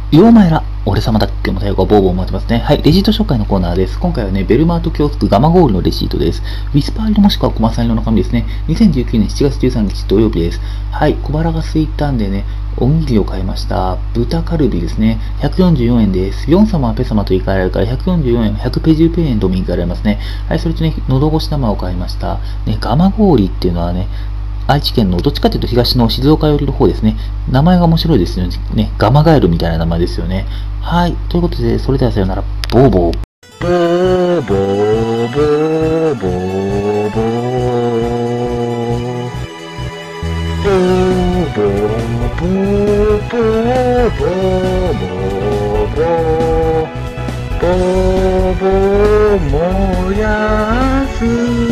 ようまえら、俺様だっけも最後はボーボー待ってますね。はい、レシート紹介のコーナーです。今回はね、ベルマートキョウスクガマゴールのレシートです。ウィスパー色もしくはコマサ色の紙ですね。2019年7月13日土曜日です。はい、小腹が空いたんでね、おにぎりを買いました。豚カルビですね。144円です。4様はペ様と言い換えられるから144円、100ペジュペ円とも言い換えられますね。はい、それとね、喉越し生を買いました。ね、ガマゴーリっていうのはね、愛知県のどっちかというと東の静岡寄りの方ですね。名前が面白いですよね。ガマガエルみたいな名前ですよね。はい。ということで、それではさよなら。ボーボー。ボーボーボーボーボー。ボーボーボーボーボーボーボーボー燃やす